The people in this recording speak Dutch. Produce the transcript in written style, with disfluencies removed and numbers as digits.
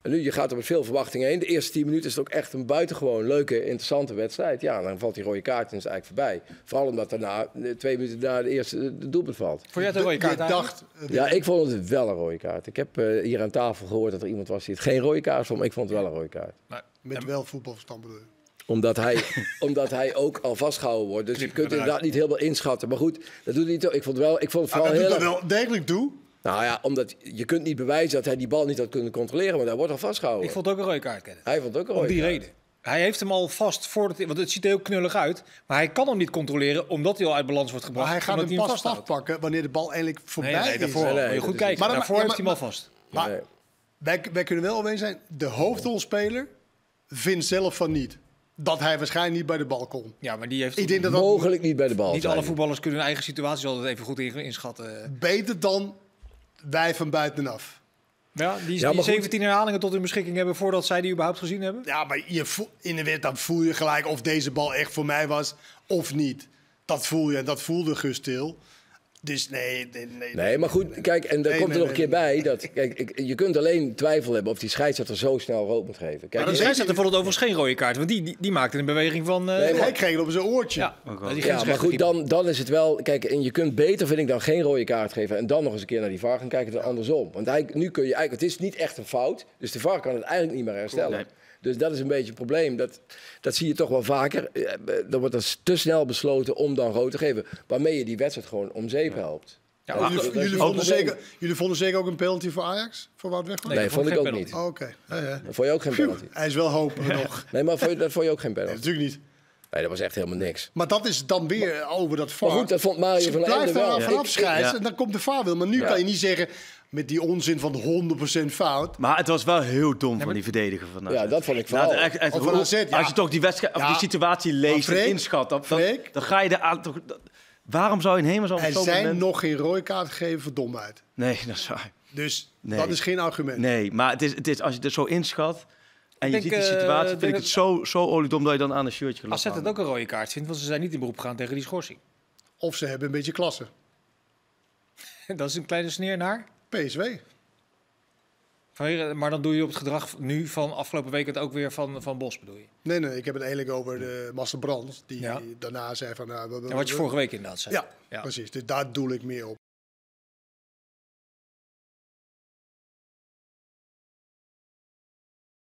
En nu, je gaat er met veel verwachtingen heen. De eerste 10 minuten is het ook echt een buitengewoon leuke, interessante wedstrijd. Ja, dan valt die rode kaart en is het eigenlijk voorbij. Vooral omdat daarna, 2 minuten na de eerste de doelpunt valt. Vond jij het een rode kaart? Ja, ik vond het wel een rode kaart. Ik heb hier aan tafel gehoord dat er iemand was die het geen rode kaart vond, maar ik vond het wel een rode kaart. Met wel voetbalverstand bedoel je? Omdat hij ook al vastgehouden wordt. Dus je kunt inderdaad niet helemaal inschatten. Maar goed, dat doet hij niet. Ik vond het vooral heel... Dat wel degelijk toe. Nou ja, omdat je kunt niet bewijzen dat hij die bal niet had kunnen controleren, maar hij wordt al vastgehouden. Ik vond het ook een rode kaart, Kenneth. Hij vond het ook een rode kaart. Om die reden. Hij heeft hem al vast voordat, want het ziet er heel knullig uit, maar hij kan hem niet controleren omdat hij al uit balans wordt gebracht. Maar hij gaat hem pas vastpakken wanneer de bal eindelijk voorbij is. Daarvoor moet je goed kijken. Maar daarvoor heeft hij hem al vast. Maar wij kunnen wel alweer zijn, de hoofdrolspeler vindt zelf van niet. Dat hij waarschijnlijk niet bij de bal kon. Ja, maar die heeft ik denk dat mogelijk niet bij de bal. Niet alle voetballers kunnen hun eigen situatie altijd even goed inschatten. Beter dan wij van buitenaf. Ja, die 17 herhalingen tot hun beschikking hebben voordat zij die überhaupt gezien hebben. Ja, maar in de wet dan voel je gelijk of deze bal echt voor mij was of niet. Dat voel je en dat voelde Guus Til. Dus nee, maar goed, kijk, en daar komt er nog een keer bij dat... Kijk, je kunt alleen twijfel hebben of die scheidsrechter zo snel rood moet geven. Kijk, maar de scheidsrechter vond het overigens geen rode kaart, want die maakte een beweging van... hij kreeg het op zijn oortje. Ja, maar goed, dan is het wel... Kijk, en je kunt beter, vind ik, dan geen rode kaart geven en dan nog eens een keer naar die VAR gaan kijken dan andersom. Want nu kun je eigenlijk... Het is niet echt een fout, dus de VAR kan het eigenlijk niet meer herstellen. Nee. Dus dat is een beetje het probleem. Dat zie je toch wel vaker. Er wordt dan te snel besloten om dan rood te geven. Waarmee je die wedstrijd gewoon om zeep helpt. Ja, jullie vonden zeker ook een penalty voor Ajax? Voor Wout Weghorst? Nee, vond ik ook niet. Oh, oké. Dat vond je ook geen penalty? Hij is wel hoop nog. Nee, maar dat vond je ook geen penalty? Nee, natuurlijk niet. Nee, dat was echt helemaal niks. Maar dat is dan weer over dat VAR. Maar goed, dat vond Mario van der Ende wel. Blijft er vanaf scheids en dan komt de VAR wel. Maar nu kan je niet zeggen... Met die onzin van 100% fout. Maar het was wel heel dom van die verdediger van AZ. Ja, dat vond ik vooral. Als je toch die wedstrijd of die situatie leest en inschat, dan ga je er toch. Waarom zou je in hemelsnaam Er zijn nog geen rode kaart gegeven voor domheid. Nee, dat is waar. Dus dat is geen argument. Nee, maar het is als je het zo inschat en je ziet die situatie, vind ik het zo oliedom dat je dan aan een shirtje gaat. Als het ook een rode kaart vindt, want ze zijn niet in beroep gegaan tegen die schorsing. Of ze hebben een beetje klasse. Dat is een kleine sneer naar PSV. Maar dan doe je op het gedrag nu van afgelopen week het ook weer van Bos, bedoel je? Nee, ik heb het eigenlijk over de Marcel Brands. Die daarna zei van... wat je vorige week inderdaad zei. Ja, precies. Dus daar doel ik meer op.